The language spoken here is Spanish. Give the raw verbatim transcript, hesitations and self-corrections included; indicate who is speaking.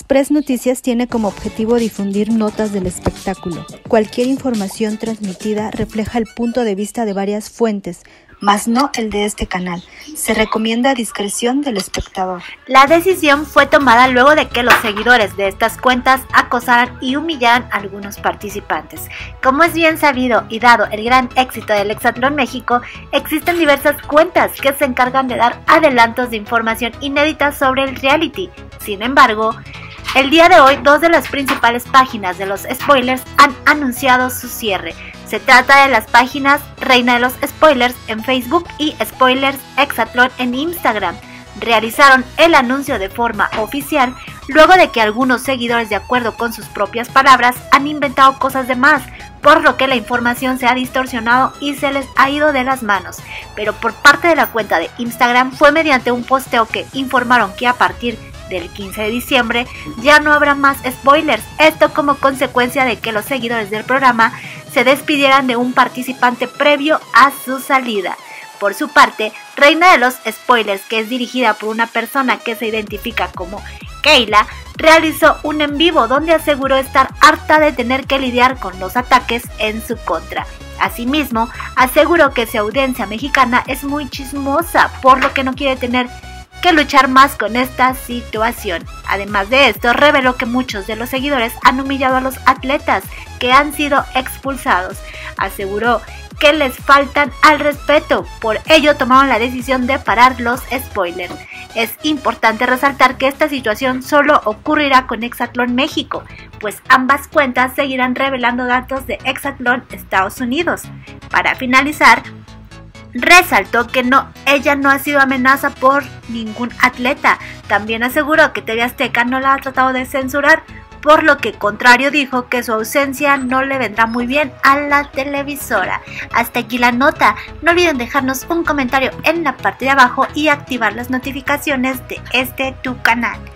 Speaker 1: Express Noticias tiene como objetivo difundir notas del espectáculo. Cualquier información transmitida refleja el punto de vista de varias fuentes, mas no el de este canal. Se recomienda discreción del espectador.
Speaker 2: La decisión fue tomada luego de que los seguidores de estas cuentas acosaran y humillaran a algunos participantes. Como es bien sabido y dado el gran éxito del Hexatlón México, existen diversas cuentas que se encargan de dar adelantos de información inédita sobre el reality. Sin embargo, el día de hoy, dos de las principales páginas de los spoilers han anunciado su cierre. Se trata de las páginas Reina de los Spoilers en Facebook y Spoilers Hexatlón en Instagram. Realizaron el anuncio de forma oficial luego de que algunos seguidores, de acuerdo con sus propias palabras, han inventado cosas de más, por lo que la información se ha distorsionado y se les ha ido de las manos. Pero por parte de la cuenta de Instagram fue mediante un posteo que informaron que a partir del quince de diciembre ya no habrá más spoilers, esto como consecuencia de que los seguidores del programa se despidieran de un participante previo a su salida. Por su parte, Reina de los Spoilers, que es dirigida por una persona que se identifica como Keila, realizó un en vivo donde aseguró estar harta de tener que lidiar con los ataques en su contra. Asimismo, aseguró que su audiencia mexicana es muy chismosa, por lo que no quiere tener que luchar más con esta situación. Además de esto, reveló que muchos de los seguidores han humillado a los atletas que han sido expulsados. Aseguró que les faltan al respeto, por ello tomaron la decisión de parar los spoilers. Es importante resaltar que esta situación solo ocurrirá con Hexatlón México, pues ambas cuentas seguirán revelando datos de Hexatlón Estados Unidos. Para finalizar, resaltó que no, ella no ha sido amenaza por ningún atleta. También aseguró que T V Azteca no la ha tratado de censurar, por lo que contrario dijo que su ausencia no le vendrá muy bien a la televisora. Hasta aquí la nota. No olviden dejarnos un comentario en la parte de abajo y activar las notificaciones de este tu canal.